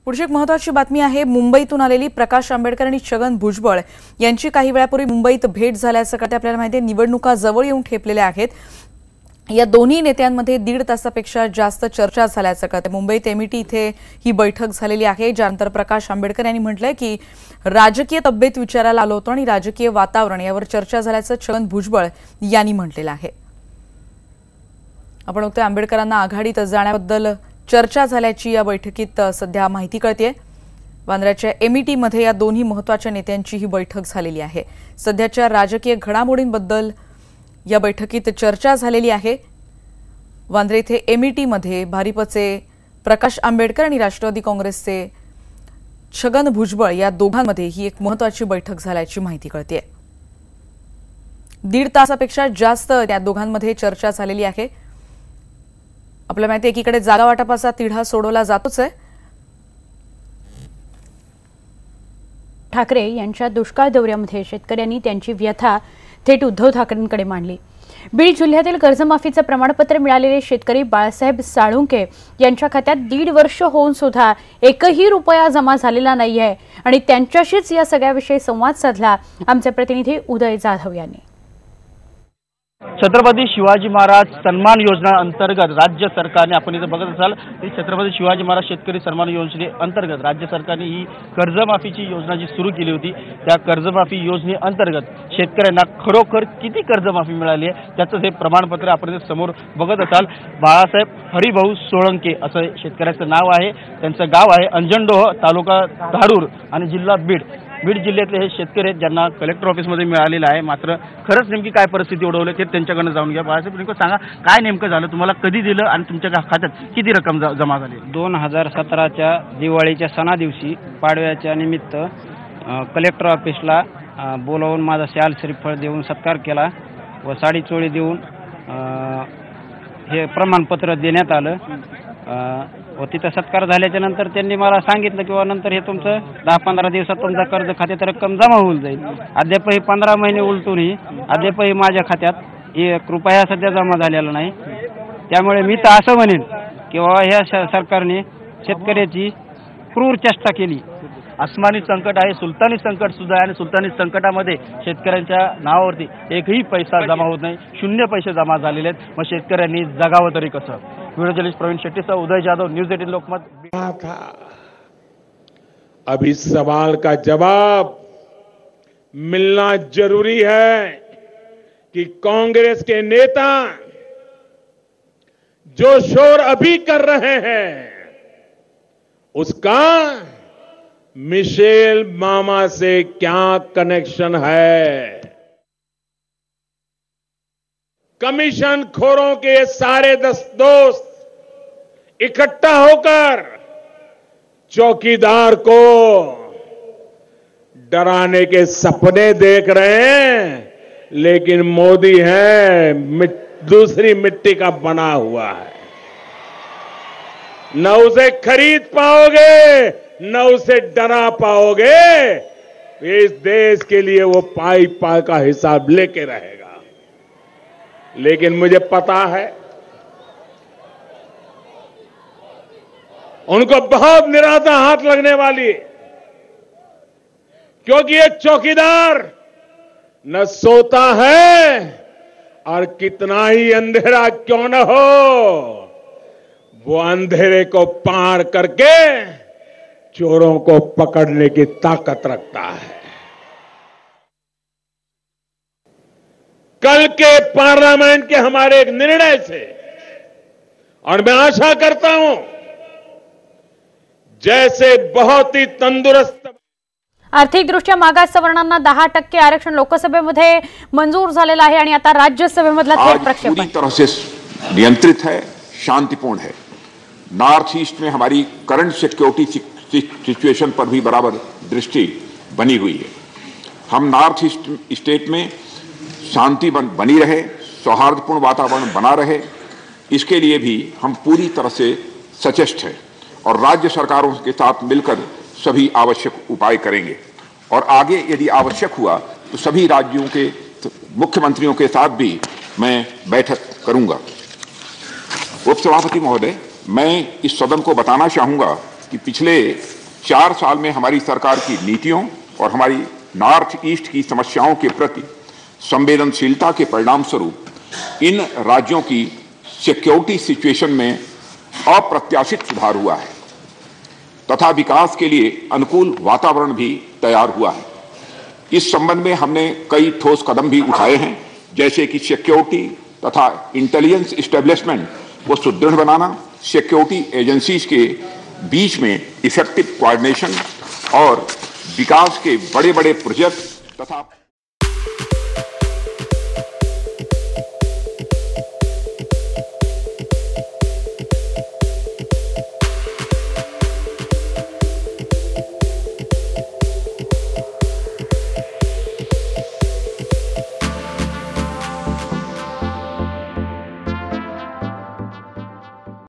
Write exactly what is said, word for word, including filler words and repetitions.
पुढची एक महत्त्वाची बातमी आहे। मुंबईतून आलेली प्रकाश आंबेडकर आणि छगन भुजबळ यांची काही वेळापूर्वी मुंबईत भेट झाल्याचं कळते। आपल्याला माहिती आहे निवडणुका जवळ येऊन ठेपलेल्या आहेत। या दोन्ही नेत्यांमध्ये दीड तासापेक्षा जास्त चर्चा झाल्याचं कळते। मुंबईत एमईटी इथे ही बैठक झालेली आहे, ज्यानंतर प्रकाश आंबेडकर यांनी म्हटलंय की राजकीय तब्येत विचारायला आलो होतो आणि राजकीय वातावरण यावर चर्चा झाल्याचं छगन भुजबळ यांनी म्हटलेलं आहे। आपण बघतोय आंबेडकरांना आघाडीत जाण्याबद्दल चर्चा झाल्याची या बैठकीत सध्या माहिती कळते। वांद्र्याच्या एमईटी मध्ये या दोन्ही महत्त्वाच्या नेत्यांची ही बैठक झालेली आहे। सध्याच्या राजकीय घडामोडींबद्दल या बैठकीत चर्चा झालेली आहे। वांद्रे येथे एमईटी मध्ये भारिपचे प्रकाश आंबेडकर आणि राष्ट्रवादी काँग्रेसचे छगन भुजबळ या दोघांमध्ये ही एक महत्त्वाची बैठक झाल्याची माहिती कळते। दीड तासापेक्षा जास्त या दोघांमध्ये चर्चा झालेली आहे। आपल्याला माहिती आहे एकीकडे जागा वाटपाचा तिढा सोडवला जातोच आहे। ठाकरे यांच्या दुष्काळ दौऱ्यामध्ये शेतकऱ्यांनी त्यांची व्यथा थेट उद्धव ठाकरेंकडे मांडली। बीड जिल्ह्यातील कर्जमाफीचे प्रमाणपत्र मिळालेले शेतकरी बाळासाहेब साळुंके यांच्या खात्यात दीड वर्ष होऊन सुद्धा एकही रुपया जमा झालेला नाहीये आणि त्यांच्याशीच या सगळ्याविषयी संवाद साधला आमचे प्रतिनिधी उदय जाधव यांनी। छत्रपती शिवाजी महाराज सन्मान योजना अंतर्गत राज्य सरकारने आपण इथे बघत असाल की छत्रपती शिवाजी महाराज शेतकरी सन्मान योजने अंतर्गत राज्य सरकारने ही कर्जमाफीची योजना जी सुरू केली होती, त्या कर्जमाफी योजने अंतर्गत शेतकऱ्यांना खरोखर किती कर्जमाफी मिळाली आहे त्याचं हे प्रमाणपत्र आपण समोर बघत असाल। बाळासाहेब हरिभाऊ सोळंके असं शेतकऱ्याचं नाव आहे, त्यांचं गाव आहे अंजनडोह, तालुका धारूर आणि जिल्हा बीड। बीड जिल्ह्यातले हे शेतकरी आहेत ज्यांना कलेक्टर ऑफिसमध्ये मिळालेलं आहे। मात्र खरंच नेमकी काय परिस्थिती ओढवली ते त्यांच्याकडनं जाऊन घ्या। बाळासाहेब नेमकं सांगा काय नेमकं झालं, तुम्हाला कधी दिलं आणि तुमच्या खात्यात किती रक्कम जमा झाली? दोन हजार सतराच्या दिवाळीच्या सणा दिवशी पाडव्याच्या निमित्त कलेक्टर ऑफिसला बोलावून माझा शाल श्रीफळ देऊन सत्कार केला व साडी चोळी देऊन हे प्रमाणपत्र देण्यात आलं व तिथं सत्कार झाल्याच्या नंतर त्यांनी मला सांगितलं की नंतर हे तुमचं दहा पंधरा दिवसात तुमचा कर्ज खात्यात रक्कम जमा होऊन जाईल। अद्यापही पंधरा महिने उलटूनही अद्यापही माझ्या खात्यात एक रुपया सध्या जमा झालेला नाही। त्यामुळे मी तर असं म्हणेन की बाबा ह्या सरकारने शेतकऱ्याची क्रूर चेष्टा केली। आसमानी संकट आहे, सुलतानी संकट सुद्धा आहे आणि सुलतानी संकटामध्ये शेतकऱ्यांच्या नावावरती एकही पैसा जमा होत नाही, शून्य पैसे जमा झालेले आहेत। मग शेतकऱ्यांनी जगावं तरी कसं? व्हिडिओ जर्नलिस्ट प्रवीण शेट्टीसह उदय जाधव, न्यूज अठारह लोकमत। अब इस सवाल का जवाब मिलना जरूरी है कि कांग्रेस के नेता जो शोर अभी कर रहे हैं उसका मिशेल मामा से क्या कनेक्शन है? कमीशन खोरों के सारे दस दोस्त इकट्ठा होकर चौकीदार को डराने के सपने देख रहे हैं, लेकिन मोदी है मिट, दूसरी मिट्टी का बना हुआ है। न उसे खरीद पाओगे न उसे डरा पाओगे। इस देश के लिए वो पाई पाई का हिसाब लेके रहेगा। लेकिन मुझे पता है उनको बहुत निराशा हाथ लगने वाली, क्योंकि ये चौकीदार न सोता है और कितना ही अंधेरा क्यों न हो वो अंधेरे को पार करके चोरों को पकड़ने की ताकत रखता है। कल के पार्लियामेंट के हमारे एक निर्णय से, और मैं आशा करता हूं जैसे बहुत ही तंदुरुस्त आर्थिकदृष्ट्या मागास सवर्णांना दहा टक्के आरक्षण लोकसभेमध्ये मंजूर झालेलं आहे आणि आता राज्यसभेमधला थेट प्रक्षेपण पूरी तरह से नियंत्रित है, शांतिपूर्ण है। नॉर्थ ईस्ट में हमारी करंट सिक्योरिटी सिचुएशन पर भी बराबर दृष्टि बनी हुई है। हम नॉर्थ ईस्ट स्टेट में शांति बन, बनी रहे, सौहार्दपूर्ण वातावरण बना रहे, इसके लिए भी हम पूरी तरह से सचेष्ट हैं और राज्य सरकारों के साथ मिलकर सभी आवश्यक उपाय करेंगे। और आगे यदि आवश्यक हुआ तो सभी राज्यों के मुख्यमंत्रियों के साथ भी मैं बैठक करूंगा। उपसभापति महोदय, मैं इस सदन को बताना चाहूंगा कि कि पिछले चार साल में हमारी सरकार की नीतियों और हमारी नॉर्थ ईस्ट की समस्याओं के प्रति संवेदनशीलता के परिणाम स्वरूप इन राज्यों की सिक्योरिटी सिचुएशन में अप्रत्याशित सुधार हुआ है तथा विकास के लिए अनुकूल वातावरण भी तैयार हुआ है। इस संबंध में हमने कई ठोस कदम भी उठाए हैं, जैसे कि सिक्योरिटी तथा इंटेलिजेंस एस्टेब्लिशमेंट को सुदृढ़ बनाना, सिक्योरिटी एजेंसीज के बीच में इफेक्टिव कोऑर्डिनेशन और विकास के बड़े बड़े प्रोजेक्ट तथा